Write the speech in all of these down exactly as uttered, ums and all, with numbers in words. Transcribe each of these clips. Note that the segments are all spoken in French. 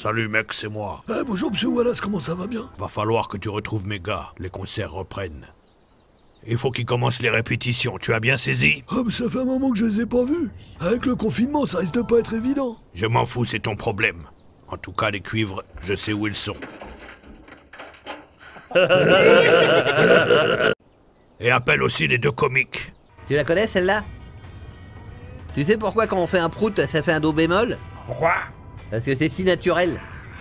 Salut mec, c'est moi. Eh, bonjour monsieur Wallace, comment ça va bien? Va falloir que tu retrouves mes gars, les concerts reprennent. Il faut qu'ils commencent les répétitions, tu as bien saisi? Ah mais ça fait un moment que je les ai pas vus. Avec le confinement, ça risque de pas être évident. Je m'en fous, c'est ton problème. En tout cas, les cuivres, je sais où ils sont. Et appelle aussi les deux comiques. Tu la connais celle-là? Tu sais pourquoi quand on fait un prout, ça fait un do bémol? Pourquoi? Parce que c'est si naturel.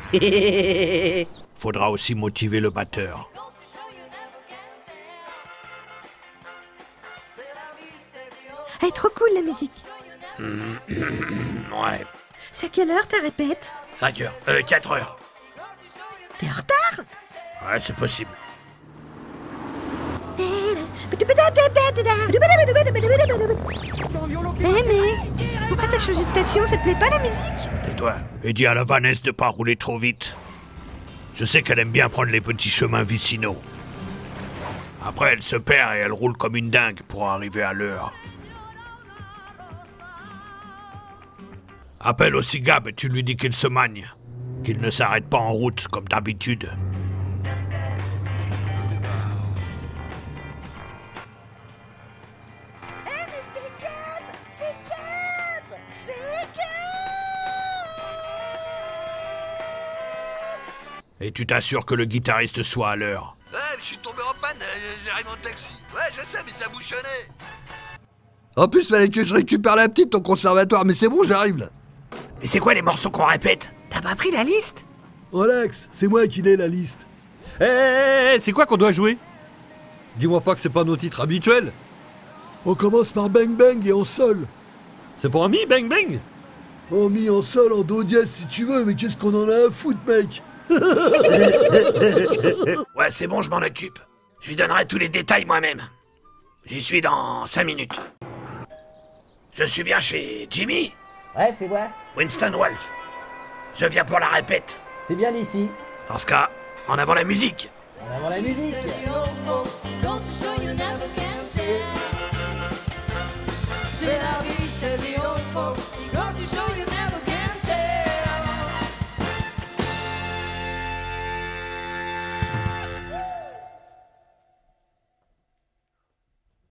Faudra aussi motiver le batteur. Elle est trop cool la musique. Ouais. C'est à quelle heure ta répète? cinq heures. Euh, quatre heures. T'es en retard? Ouais, c'est possible. Eh mais pourquoi t'as changé de station? Ça te plaît pas la musique? Tais-toi. Et dis à la Vanessa de pas rouler trop vite. Je sais qu'elle aime bien prendre les petits chemins vicinaux. Après, elle se perd et elle roule comme une dingue pour arriver à l'heure. Appelle aussi Gab et tu lui dis qu'il se magne. Qu'il ne s'arrête pas en route comme d'habitude. Eh mais c'est Gab! C'est Gab! C'est Gab! Et tu t'assures que le guitariste soit à l'heure. Ouais, mais je suis tombé en panne, euh, j'arrive en taxi. Ouais, je sais, mais ça bouchonnait. En plus, fallait que je récupère la petite au conservatoire, mais c'est bon, j'arrive là. Et c'est quoi les morceaux qu'on répète? T'as pas pris la liste? Relax, c'est moi qui l'ai la liste. Eh, hey, hey, c'est quoi qu'on doit jouer? Dis-moi pas que c'est pas nos titres habituels. On commence par Bang Bang et en sol. C'est pas un mi, bang bang? En mi, en sol, en do dièse si tu veux, mais qu'est-ce qu'on en a à foutre, mec? Ouais, c'est bon, je m'en occupe. Je lui donnerai tous les détails moi-même. J'y suis dans cinq minutes. Je suis bien chez Jimmy? Ouais, c'est moi. Winston Wolfe. Je viens pour la répète. C'est bien ici. Dans ce cas, en avant la musique. En avant la musique. Dans ce